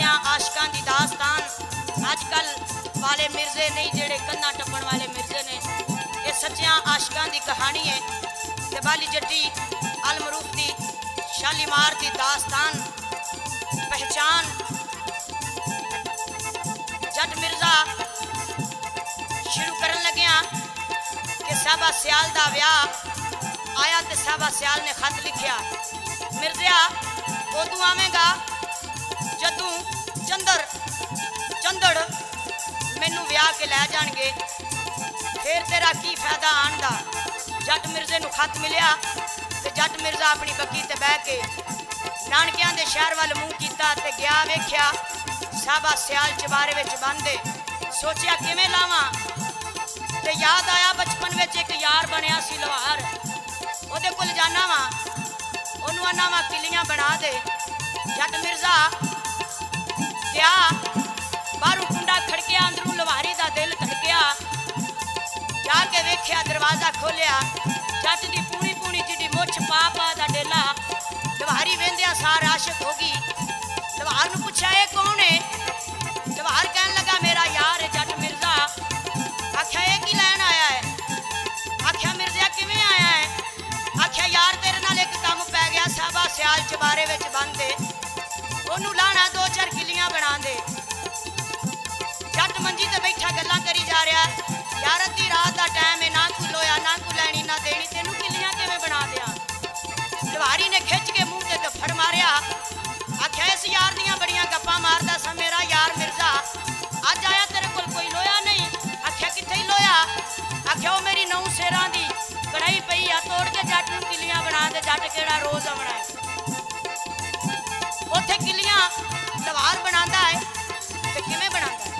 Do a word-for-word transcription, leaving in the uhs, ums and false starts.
सच्चियां आशिकां दी दास्तान। अजकल वाले मिर्जे नहीं जेड़े कन्ना टप्पण वाले मिर्जे ने, ये सच्चियां आशिकां दी कहानी है। ते बाली जट्टी अलमरूफ दी शालीमार दी दास्तान पहचान। जट मिर्जा शुरू करन लग्या कि साहबा सियाल दा व्याह आया ते साहबा सियाल ने खत लिखिया, मिर्जिया उदू आवेगा जदू चंदर चंदड़ मैनू व्याह के लै जाणगे, फिर तेरा की फायदा आन दा। जट मिर्जे नू खत मिलिया ते जट मिर्जा अपनी बग्गी ते बह के नानकियां दे शहर वाल मूँह कीता ते गया। वेख्या साहबा सियाल चबारे विच बंद। सोचिया किवें लावां ते याद आया बचपन विच एक यार बनिया सी लवार, ओदे कोल जाना वा, ओनू आना वा किलियां बना दे। जट मिर्जा गया, बाहरों कुंडा खड़किया, अंदरों लवारी दा दिल धड़किया। जाके वेख्या दरवाजा खोलिया, जट दी पूनी पूनी जिडी मुछ पा पा दा डेला। लवारी वेंदिया सार आशिक हो गई। लवार नू पुछया ये कौन है? लवार कहन लगा मेरा यार है जट मिर्जा। आख्या ये की लैन आया है? आख्या मिर्जिया किवें आया है? आख्या यार तेरे नाल एक काम पै गया, साहबा सियाल चबारे विच बंद दे, ओनू लाना दो चार किलियां बना दे। जट मंजी ते बैठा गल्लां करी जा रहा है, यार अद्धी रात दा टाइम है, ना कोई लोया ना कोई लैनी ना देनी, तेनू किलियां किवें बना दियां? लवारी ने खिच के मुंह ते दफड़ मारिया। आख्या इस यार दियां बड़ियां गप्पां मारदा सा मेरा यार मिर्जा, अज आया तेरे कोल कोई लोया नहीं? आख्या कित्थे लोया? आख्या वो मेरी नौ शेरां दी कढ़ाई पई आ, तोड़ के जट नू किलियां बना दे, जट केड़ा रोज आउणा है। उत्थे किलियां लवार बनांदा है ते किवें बनांदा है?